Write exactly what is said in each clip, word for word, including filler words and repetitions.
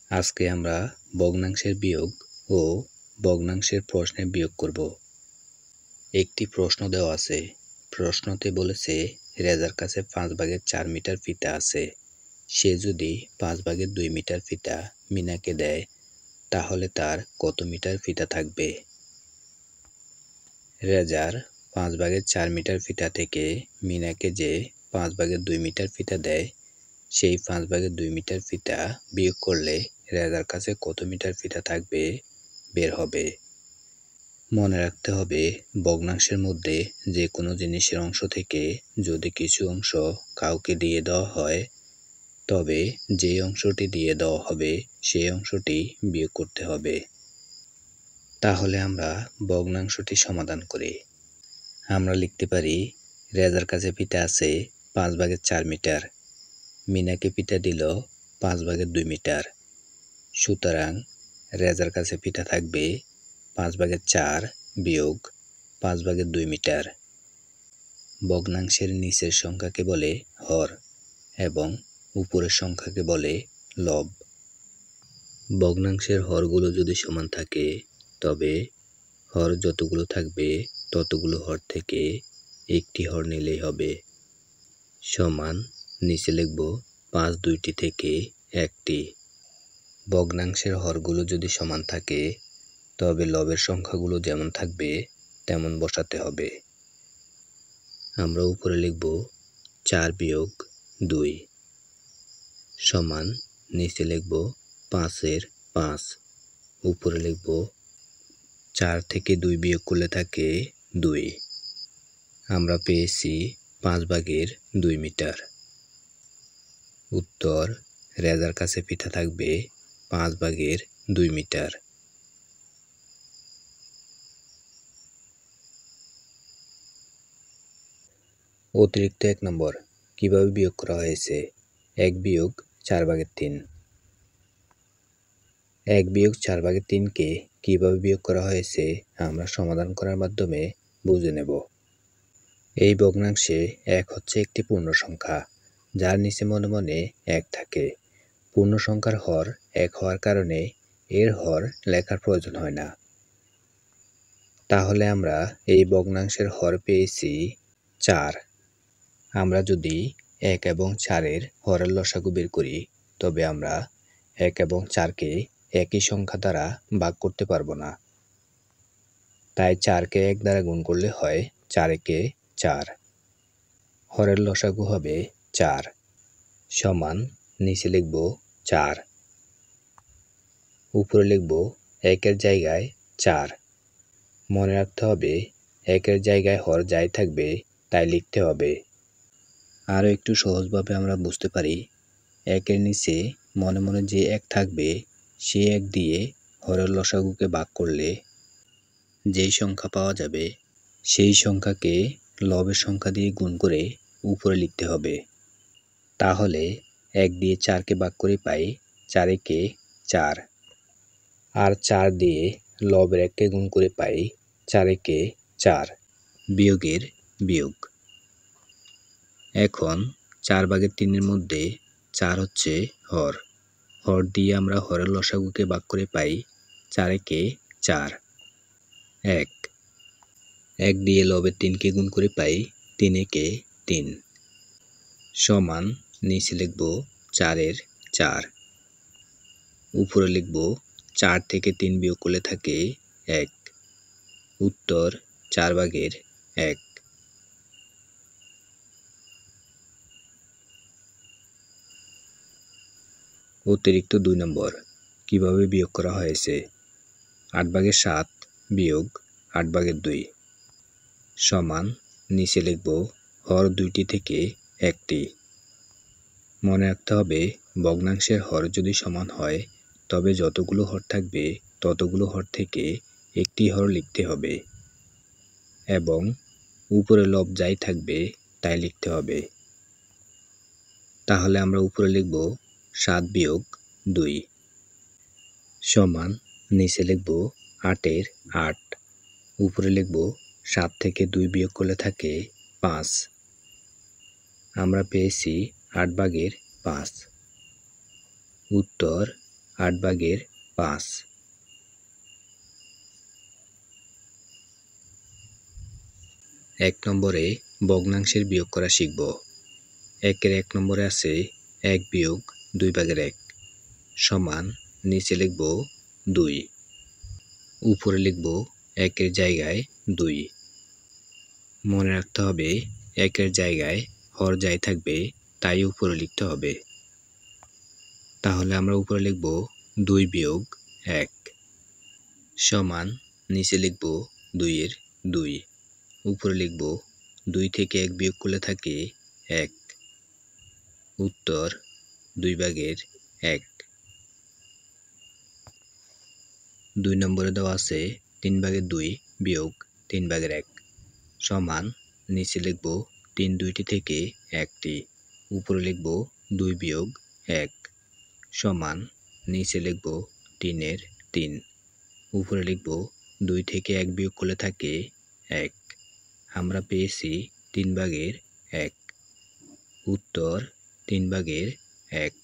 আজকে আমরা ভগ্নাংশের বিয়োগ ও ভগ্নাংশের প্রশ্নের বিয়োগ করব। একটি প্রশ্ন দেওয়া আছে। প্রশ্নতে বলেছে রেজার কাছে পাঁচ ভাগের চার মিটার ফিতা আছে। সে যদি পাঁচ ভাগের দুই মিটার ফিতা মিনাকে দেয় তাহলে তার কত মিটার ফিতা থাকবে? রেজার পাঁচ ভাগের চার মিটার ফিতা থেকে মিনাকে যে পাঁচ ভাগের দুই মিটার ফিতা দেয় সেই পাঁচ ভাগের দুই মিটার ফিতা বিয়োগ করলে রেজার কাছে কত মিটার ফিতা থাকবে বের হবে। মনে রাখতে হবে ভগ্নাংশের মধ্যে যে কোনো জিনিসের অংশ থেকে যদি কিছু অংশ কাউকে দিয়ে দেওয়া হয় তবে যে অংশটি দিয়ে দেওয়া হবে সেই অংশটি বিয়োগ করতে হবে। তাহলে আমরা ভগ্নাংশটি সমাধান করি। আমরা লিখতে পারি রেজার কাছে ফিতা আছে পাঁচ ভাগের চার মিটার, মিনাকে ফিতা দিল পাঁচ ভাগের দুই মিটার। সুতরাং রেজার কাছে ফিতা থাকবে পাঁচ ভাগের চার বিয়োগ পাঁচ ভাগের দুই মিটার। ভগ্নাংশের নিচের সংখ্যাকে বলে হর এবং উপরের সংখ্যাকে বলে লব। ভগ্নাংশের হরগুলো যদি সমান থাকে তবে হর যতগুলো থাকবে ততগুলো হর থেকে একটি হর নিলেই হবে। সমান নিচে লিখব পাঁচ দুইটি থেকে একটি। ভগ্নাংশের হরগুলো যদি সমান থাকে তবে লবের সংখ্যাগুলো যেমন থাকবে তেমন বসাতে হবে। আমরা উপরে লিখব চার বিয়োগ দুই সমান নিচে লিখব পাঁচের পাঁচ। উপরে লিখব চার থেকে দুই বিয়োগ করলে থাকে দুই। আমরা পেয়েছি পাঁচ ভাগের দুই মিটার। উত্তর রেজার কাছে ফিতা থাকবে পাঁচ ভাগের দুই মিটার। অতিরিক্ত এক নম্বর কিভাবে বিয়োগ করা হয়েছে? এক বিয়োগ চার ভাগের তিন। এক বিয়োগ চার ভাগের তিনকে কিভাবে বিয়োগ করা হয়েছে আমরা সমাধান করার মাধ্যমে বুঝে নেব। এই ভগ্নাংশে এক হচ্ছে একটি পূর্ণ সংখ্যা যার নিচে মনে মনে এক থাকে। পূর্ণ সংখ্যার হর এক হওয়ার কারণে এর হর লেখার প্রয়োজন হয় না। তাহলে আমরা এই ভগ্নাংশের হর পেয়েছি চার। আমরা যদি এক এবং চারের হরের লসাগু বের করি তবে আমরা এক এবং চারকে একই সংখ্যা দ্বারা ভাগ করতে পারবো না। তাই চারকে এক দ্বারা গুণ করলে হয় চার একে চার। হরের লসাগু হবে চার সমান নিচে লিখব চার, উপরে লিখব একের জায়গায় চার। মনে রাখতে হবে একের জায়গায় হর যাই থাকবে তাই লিখতে হবে। আরও একটু সহজভাবে আমরা বুঝতে পারি একের নিচে মনে মনে যে এক থাকবে সে এক দিয়ে হরের লসাগুকে ভাগ করলে যেই সংখ্যা পাওয়া যাবে সেই সংখ্যাকে লবের সংখ্যা দিয়ে গুণ করে উপরে লিখতে হবে। তাহলে এক দিয়ে চারকে ভাগ করে পাই চার একে চার, আর চার দিয়ে লবের এককে গুণ করে পাই চার একে চার। বিয়োগের বিয়োগ। এখন চার ভাগের তিনের মধ্যে চার হচ্ছে হর। হর দিয়ে আমরা হরের লসাগুকে ভাগ করে পাই চার একে চার। এক এক দিয়ে লবের তিনকে গুণ করে পাই তিন একে তিন সমান নিচে লিখব চারের চার। উপরে লিখব চার থেকে তিন বিয়োগ করলে থাকে এক। উত্তর চার ভাগের এক। অতিরিক্ত দুই নম্বর কিভাবে বিয়োগ করা হয়েছে? আট ভাগের সাত বিয়োগ আট ভাগের দুই সমান নিচে লিখব হর দুইটি থেকে একটি। মনে রাখতে হবে ভগ্নাংশের হর যদি সমান হয় তবে যতগুলো হর থাকবে ততগুলো হর থেকে একটি হর লিখতে হবে এবং উপরে লব যাই থাকবে তাই লিখতে হবে। তাহলে আমরা উপরে লিখব সাত বিয়োগ দুই সমান নিচে লিখব আটের আট। উপরে লিখব সাত থেকে দুই বিয়োগ করলে থাকে পাঁচ। আমরা পেয়েছি আট ভাগের পাঁচ। উত্তর আট ভাগের পাঁচ। এক নম্বরে ভগ্নাংশের বিয়োগ করা শিখব। একের এক নম্বরে আছে এক বিয়োগ দুই ভাগের এক সমান নিচে লিখব দুই, উপরে লিখব একের জায়গায় দুই। মনে রাখতে হবে একের জায়গায় হর যাই থাকবে তাই উপরে লিখতে হবে। তাহলে আমরা উপরে লিখব দুই বিয়োগ এক সমান নিচে লিখব দুইয়ের দুই, উপরে লিখব দুই থেকে এক বিয়োগ করলে থাকে এক, উত্তর দুই ভাগের এক। দুই নম্বরে দেওয়া আছে তিন ভাগের দুই বিয়োগ তিন ভাগের এক সমান নিচে লিখব তিন দুইটি থেকে একটি, উপরে লিখব দুই বিয়োগ এক সমান নিচে লিখব তিনের তিন, উপরে লিখব দুই থেকে এক বিয়োগ করলে থাকে এক। আমরা পেয়েছি তিন ভাগের এক, উত্তর তিন ভাগের এক।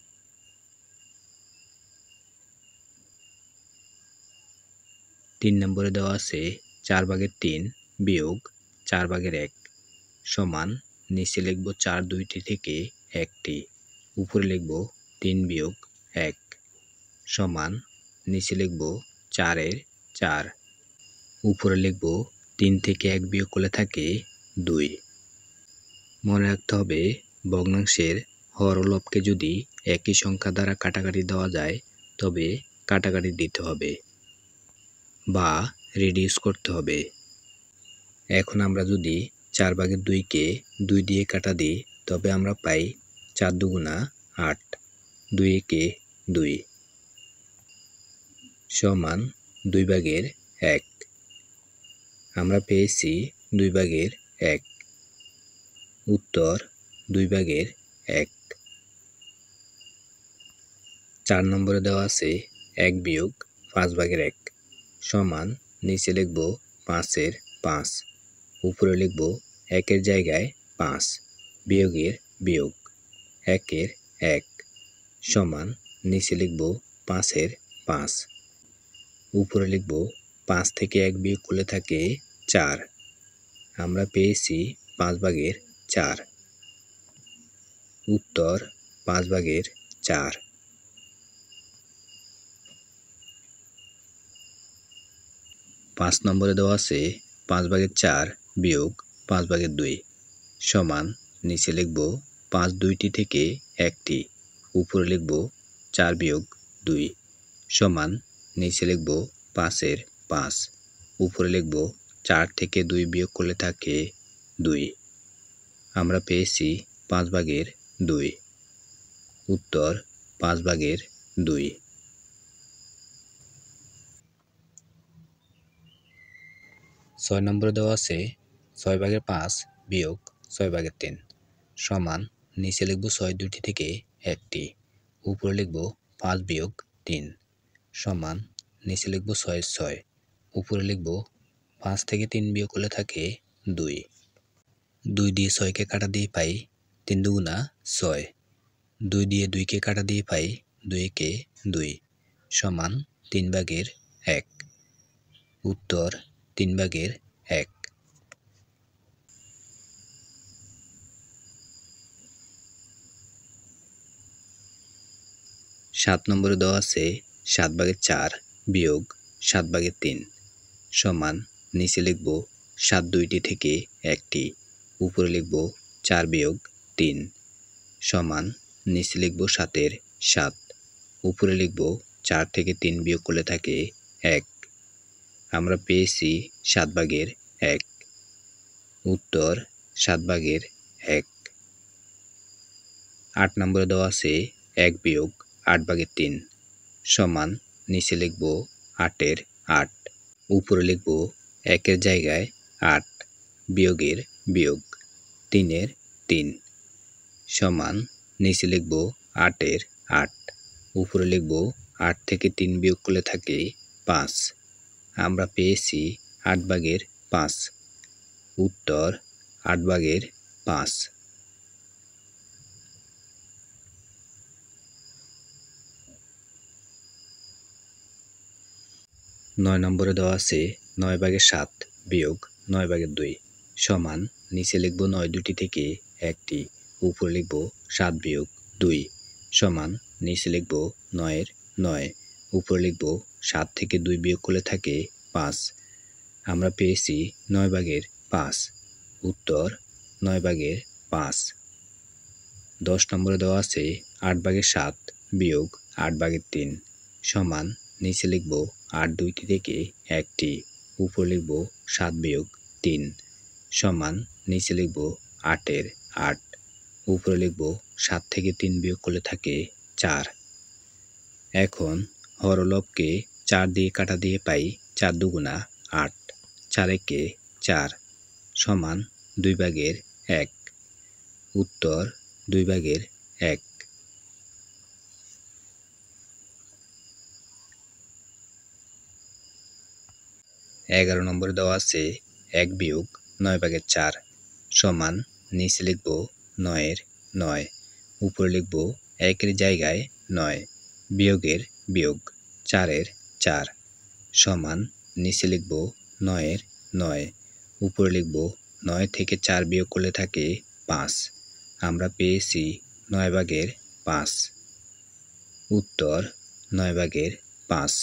তিন নম্বরে দেওয়া আছে চার ভাগের তিন বিয়োগ চার ভাগের এক সমান নিচে লিখব চার দুইটি থেকে একটি, উপরে লিখব তিন বিয়োগ এক সমান নিচে লিখব চারের চার, উপরে লিখব তিন থেকে এক বিয়োগ করলে থাকে দুই। মনে রাখতে হবে ভগ্নাংশের হর ও লবকে যদি একই সংখ্যা দ্বারা কাটাকাটি দেওয়া যায় তবে কাটাকাটি দিতে হবে বা রিডিউস করতে হবে। এখন আমরা যদি চার ভাগের দুইকে দুই দিয়ে কাটা দিই তবে আমরা পাই চার দুগুণা আট, দুই একে দুই সমান দুই ভাগের এক। আমরা পেয়েছি দুই ভাগের এক, উত্তর দুই ভাগের এক। চার নম্বরে দেওয়া আছে এক বিয়োগ পাঁচ ভাগের এক সমান নিচে লিখব পাঁচের পাঁচ, উপরে লিখব একের জায়গায় পাঁচ বিয়োগের বিয়োগ একের এক সমান নিচে লিখব পাঁচের পাঁচ, উপরে লিখব পাঁচ থেকে এক বিয়োগ করলে থাকে চার। আমরা পেয়েছি পাঁচ ভাগের চার, উত্তর পাঁচ ভাগের চার। পাঁচ নম্বরে দেওয়া আছে পাঁচ ভাগের চার বিয়োগ পাঁচ ভাগের দুই সমান নিচে লিখব পাঁচ দুইটি থেকে একটি, উপরে লিখব চার বিয়োগ দুই সমান নিচে লিখব পাঁচের পাঁচ, উপরে লিখব চার থেকে দুই বিয়োগ করলে থাকে দুই। আমরা পেয়েছি পাঁচ ভাগের দুই, উত্তর পাঁচ ভাগের দুই। ছয় নম্বরে দেওয়া আছে ছয় ভাগের পাঁচ বিয়োগ ছয় ভাগের তিন সমান নিচে লিখব ছয় দুইটি থেকে একটি, উপরে লিখব পাঁচ বিয়োগ তিন সমান নিচে লিখব ছয়ের ছয়, উপরে লিখব পাঁচ থেকে তিন বিয়োগ করলে থাকে দুই। দুই দিয়ে ছয়কে কাটা দিয়ে পাই তিন দুগুণা ছয়, দুই দিয়ে দুইকে কাটা দিয়ে পাই দুই একে দুই সমান তিন ভাগের এক, উত্তর তিন ভাগের এক। সাত নম্বরে দেওয়া আছে সাত ভাগের চার বিয়োগ সাত ভাগের তিন সমান নিচে লিখব সাত দুইটি থেকে একটি, উপরে লিখব চার বিয়োগ তিন সমান নিচে লিখব সাতের সাত, উপরে লিখব চার থেকে তিন বিয়োগ করলে থাকে এক। আমরা পেয়েছি সাত ভাগের এক, উত্তর সাত ভাগের এক। আট নম্বরে দেওয়া আছে এক বিয়োগ আট ভাগের তিন সমান নিচে লিখব আটের আট, উপরে লিখব একের জায়গায় আট বিয়োগের বিয়োগ তিনের তিন সমান নিচে লিখব আটের আট, উপরে লিখব আট থেকে তিন বিয়োগ করলে থাকে পাঁচ। আমরা পেয়েছি আট ভাগের পাঁচ, উত্তর আট ভাগের পাঁচ। নয় নম্বরে দেওয়া আছে নয় ভাগের সাত বিয়োগ নয় ভাগের দুই সমান নিচে লিখব নয় দুটি থেকে একটি, উপরে লিখব সাত বিয়োগ দুই সমান নিচে লিখব নয়ের নয়, উপরে লিখব সাত থেকে দুই বিয়োগ করলে থাকে পাঁচ। আমরা পেয়েছি নয় ভাগের পাঁচ। উত্তর নয় ভাগের পাঁচ। দশ নম্বরে দেওয়া আছে আট ভাগের সাত বিয়োগ আট ভাগের তিন সমান নিচে লিখব আট দুইটি থেকে একটি, উপরে লিখব সাত বিয়োগ তিন সমান নিচে লিখব আটের আট, উপরে লিখব সাত থেকে তিন বিয়োগ করলে থাকে চার। এখন হরলবকে চার দিয়ে কাটা দিয়ে পাই চার দুগুণা আট, চার একে চার সমান দুই ভাগের এক। উত্তর দুই ভাগের এক। এগারো নম্বরে দেওয়া আছে এক বিয়োগ নয় ভাগের চার সমান নিচে লিখব নয়ের নয়, উপরে লিখব একের জায়গায় নয় বিয়োগের বিয়োগ চারের চার সমান নিচে লিখব নয়ের নয়, উপরে লিখব নয় থেকে চার বিয়োগ করলে থাকে পাঁচ। আমরা পেয়েছি নয় ভাগের পাঁচ। উত্তর নয় ভাগের পাঁচ।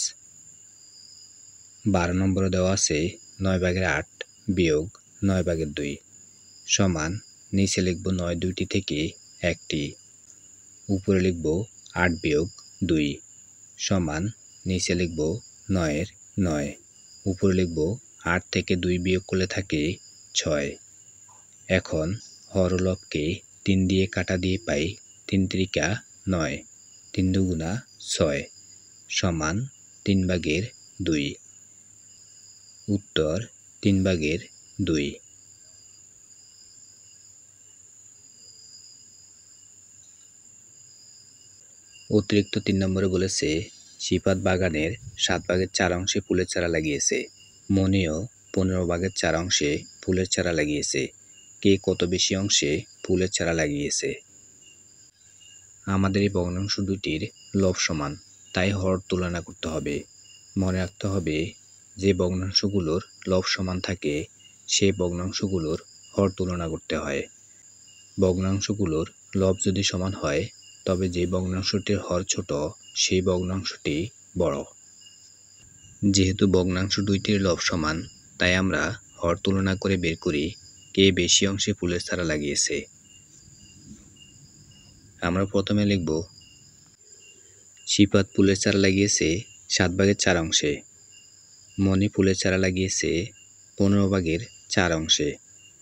বারো নম্বরে দেওয়া আছে নয় ভাগের আট বিয়োগ নয় ভাগের দুই সমান নিচে লিখব নয় দুইটি থেকে একটি, উপরে লিখব আট বিয়োগ দুই সমান নিচে লিখব নয়ের নয়, উপরে লিখব আট থেকে দুই বিয়োগ করলে থাকে ছয়। এখন হরলবকে তিন দিয়ে কাটা দিয়ে পাই তিন ত্রিকা নয়, তিন দুগুণা ছয় সমান তিন ভাগের দুই। উত্তর তিন ভাগের দুই। অতিরিক্ত তিন নম্বরে বলেছে সিফাত বাগানের সাত ভাগের চার অংশে ফুলের চারা লাগিয়েছে, মনিও পনেরো ভাগের চার অংশে ফুলের চারা লাগিয়েছে, কে কত বেশি অংশে ফুলের চারা লাগিয়েছে? আমাদের এই ভগ্নাংশ দুটির লব সমান, তাই হর তুলনা করতে হবে। মনে রাখতে হবে যে ভগ্নাংশগুলোর লব সমান থাকে সেই ভগ্নাংশগুলোর হর তুলনা করতে হয়। ভগ্নাংশগুলোর লব যদি সমান হয় তবে যে ভগ্নাংশটির হর ছোট সেই ভগ্নাংশটি বড়। যেহেতু ভগ্নাংশ দুইটির লব সমান তাই আমরা হর তুলনা করে বের করি কে বেশি অংশে ফুলের চারা লাগিয়েছে। আমরা প্রথমে লিখব সিফাত ফুলের চারা লাগিয়েছে সাত ভাগের চার অংশে, মনি ফুলের চারা লাগিয়েছে পনেরো ভাগের চার অংশে।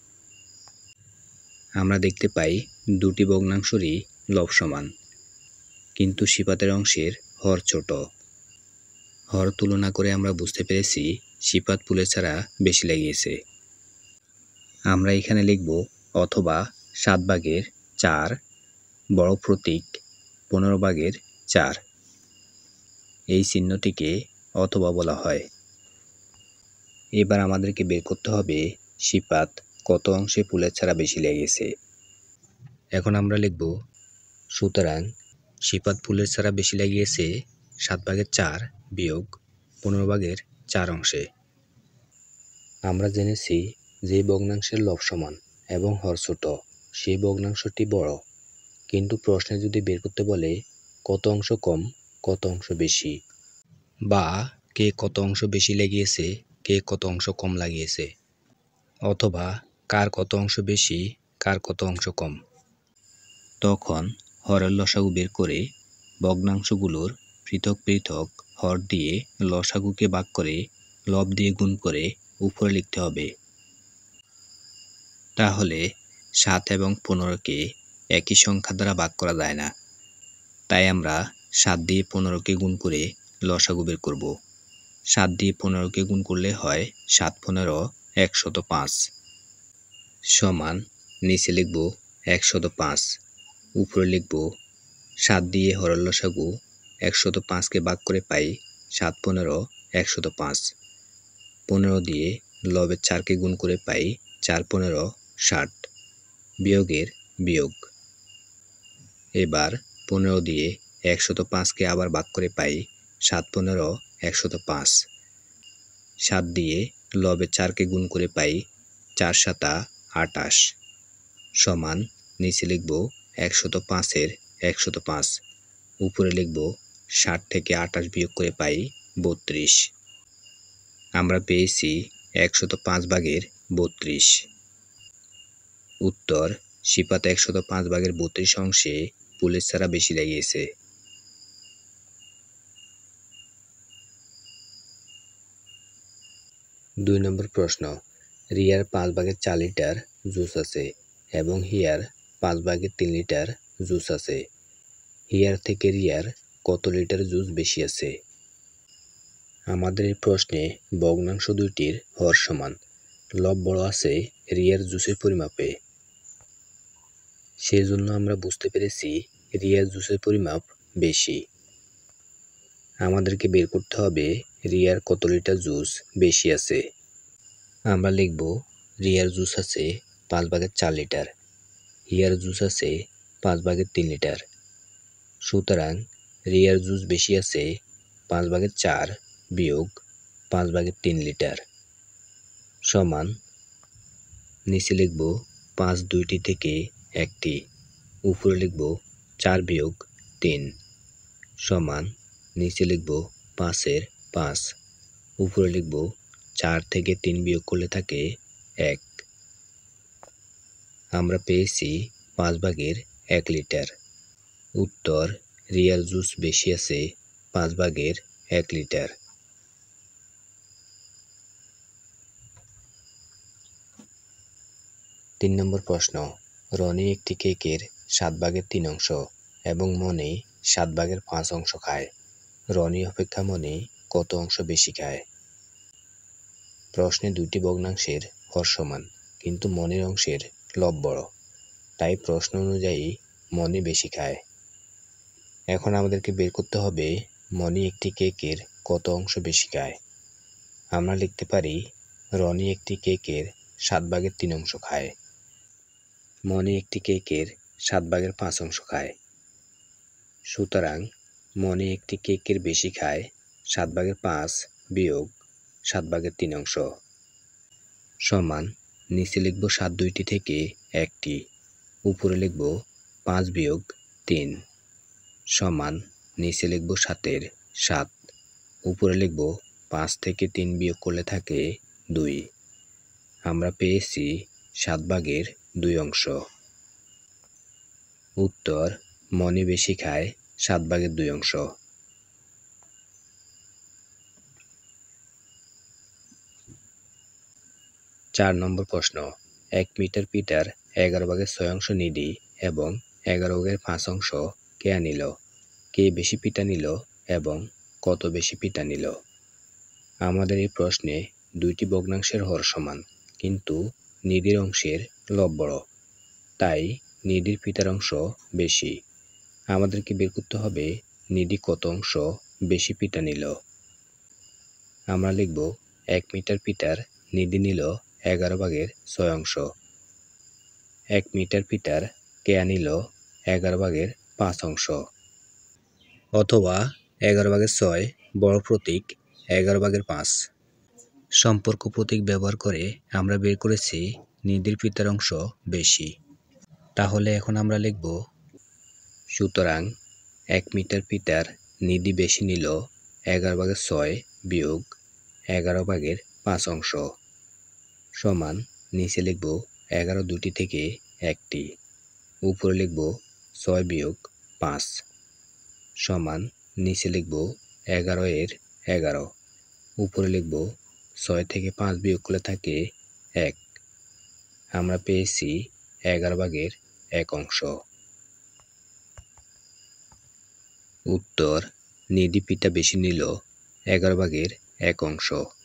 আমরা দেখতে পাই দুটি ভগ্নাংশরই লব সমান, কিন্তু সিফাতের অংশের হর ছোট। হর তুলনা করে আমরা বুঝতে পেরেছি সিফাত ফুলের চারা বেশি লাগিয়েছে। আমরা এখানে লিখব অথবা সাত ভাগের চার বড় প্রতীক পনেরো ভাগের চার, এই চিহ্নটিকে অথবা বলা হয়। এবার আমাদেরকে বের করতে হবে সিফাত কত অংশে ফুলের চারা বেশি লাগিয়েছে। এখন আমরা লিখব সুতরাং সিফাত ফুলের চারা বেশি লাগিয়েছে সাত ভাগের চার বিয়োগ পনেরো ভাগের চার অংশে। আমরা জেনেছি যে ভগ্নাংশের লব সমান এবং হর ছোট সেই ভগ্নাংশটি বড়, কিন্তু প্রশ্নে যদি বের করতে বলে কত অংশ কম কত অংশ বেশি, বা কে কত অংশ বেশি লাগিয়েছে কে কত অংশ কম লাগিয়েছে, অথবা কার কত অংশ বেশি কার কত অংশ কম, তখন হরের লসাগু বের করে ভগ্নাংশগুলোর পৃথক পৃথক হর দিয়ে লসাগুকে ভাগ করে লব দিয়ে গুণ করে উপরে লিখতে হবে। তাহলে সাত এবং পনেরোকে একই সংখ্যা দ্বারা ভাগ করা যায় না, তাই আমরা সাত দিয়ে পনেরোকে গুণ করে লসাগু বের করব। সাত দিয়ে পনেরোকে গুণ করলে হয় সাত পনেরো একশত পাঁচ সমান নিচে লিখব একশত পাঁচ, উপরে লিখব সাত দিয়ে হরের লসাগু একশত পাঁচকে ভাগ করে পাই সাত পনেরো একশত পাঁচ, পনেরো দিয়ে লবের চারকে গুণ করে পাই চার পনেরো ষাট, বিয়োগের বিয়োগ। এবার পনেরো দিয়ে একশত পাঁচকে আবার ভাগ করে পাই সাত পনেরো একশত পাঁচ, সাত দিয়ে লবে চারকে গুণ করে পাই চার সাতা আটাশ সমান নিচে লিখব একশত পাঁচের একশত পাঁচ উপরে লিখব ষাট থেকে আটাশ বিয়োগ করে পাই বত্রিশ। আমরা পেয়েছি একশত পাঁচ ভাগের বত্রিশ। উত্তর সিপাত একশত পাঁচ ভাগের বত্রিশ অংশে পুলিশ ছাড়া বেশি লেগেছে। দুই নম্বর প্রশ্ন, রিয়ার পাঁচ ভাগের চার লিটার জুস আছে এবং হিয়ার পাঁচ ভাগের তিন লিটার জুস আছে। হিয়ার থেকে রিয়ার কত লিটার জুস বেশি আছে? আমাদের এই প্রশ্নে ভগ্নাংশ দুইটির হর সমান। লব বড় আছে রিয়ার জুসের পরিমাপে, সেই জন্য আমরা বুঝতে পেরেছি রিয়ার জুসের পরিমাপ বেশি। আমাদেরকে বের করতে হবে রিয়ার কত লিটার জুস বেশি আছে। আমরা লিখব রিয়ার জুস আছে পাঁচ ভাগের চার লিটার, হিয়ার জুস আছে পাঁচ ভাগের তিন লিটার। সুতরাং রিয়ার জুস বেশি আছে পাঁচ ভাগের চার বিয়োগ পাঁচ ভাগের তিন লিটার সমান নিচে লিখব পাঁচ দুইটি থেকে একটি, উপরে লিখব চার বিয়োগ তিন সমান নিচে লিখব পাঁচের পাঁচ, উপরে লিখব চার থেকে তিন বিয়োগ করলে থাকে এক। আমরা পেয়েছি পাঁচ ভাগের এক লিটার। উত্তর রিয়ার জুস বেশি আছে পাঁচ ভাগের এক লিটার। তিন নম্বর প্রশ্ন, রনি একটি কেকের সাত ভাগের তিন অংশ এবং মনি সাত ভাগের পাঁচ অংশ খায়। রনি অপেক্ষা মনি কত অংশ বেশি খায়? প্রশ্নে দুইটি ভগ্নাংশের হর সমান, কিন্তু মনির অংশের লব বড়, তাই প্রশ্ন অনুযায়ী মনি বেশি খায়। এখন আমাদেরকে বের করতে হবে মনি একটি কেকের কত অংশ বেশি খায়। আমরা লিখতে পারি রনি একটি কেকের সাত ভাগের তিন অংশ খায়, মনি একটি কেকের সাত ভাগের পাঁচ অংশ খায়। সুতরাং মনি একটি কেকের বেশি খায় সাত ভাগের পাঁচ বিয়োগ সাত ভাগের তিন অংশ সমান নিচে লিখব সাত দুইটি থেকে একটি, উপরে লিখব পাঁচ বিয়োগ তিন সমান নিচে লিখব সাতের সাত, উপরে লিখব পাঁচ থেকে তিন বিয়োগ করলে থাকে দুই। আমরা পেয়েছি সাত ভাগের দুই অংশ। উত্তর মনি বেশি খায় সাত ভাগের দুই অংশ। চার নম্বর প্রশ্ন, এক মিটার পিটার এগারো ভাগের ছয় অংশ নিডি এবং এগারো ভাগের পাঁচ অংশ কেয়া নিল। কে বেশি পিটা নিল এবং কত বেশি পিটা নিল? আমাদের এই প্রশ্নে দুইটি ভগ্নাংশের হর সমান, কিন্তু নিডির অংশের লব বড়, তাই নিডির পিটার অংশ বেশি। আমাদেরকে বের করতে হবে নিডি কত অংশ বেশি পিটা নিল। আমরা লিখব এক মিটার পিটার নিডি নিল এগারো ভাগের ছয় অংশ, এক মিটার পিটার কেয়া নিল এগারো ভাগের পাঁচ অংশ, অথবা এগারো ভাগের ছয় বড় প্রতীক এগারো ভাগের পাঁচ। সম্পর্ক প্রতীক ব্যবহার করে আমরা বের করেছি নিডির পিতার অংশ বেশি। তাহলে এখন আমরা লিখব সুতরাং এক মিটার পিটার নিডি বেশি নিল এগারো ভাগের ছয় বিয়োগ এগারো ভাগের পাঁচ অংশ সমান নিচে লিখব এগারো দুটি থেকে একটি, উপরে লিখব ছয় বিয়োগ পাঁচ সমান নিচে লিখব এগারো এর এগারো, উপরে লিখব ছয় থেকে পাঁচ বিয়োগ করলে থাকে এক। আমরা পেয়েছি এগারো ভাগের এক অংশ। উত্তর নিডি পিটা বেশি নিল এগারো ভাগের এক অংশ।